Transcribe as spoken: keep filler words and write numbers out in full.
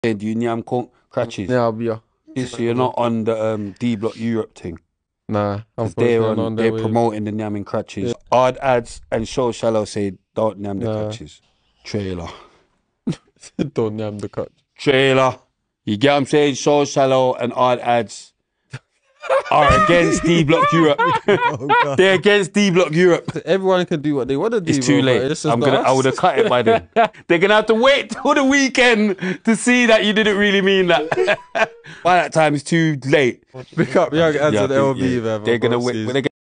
Do you Nyam Crutches? Yeah, I'll be a... So you're not on the um, D Block Europe thing? Nah, they're on, on they're way. promoting the Nyamming Crutches. Yeah. Hard ads and Show Shallow say don't nyam the Nah. crutches. Trailer. Don't nyam the crutch. Trailer. You get what I'm saying? Show Shallow and hard ads are against D Block Europe. Oh, they're against D Block Europe. Everyone can do what they want to do. It's too bro, late. It's I'm gonna. us. I would have cut it by then. They're gonna have to wait till the weekend to see that you didn't really mean that. By that time, it's too late. Pick up young ads Yeah, on L B, yeah. man. They're gonna wait.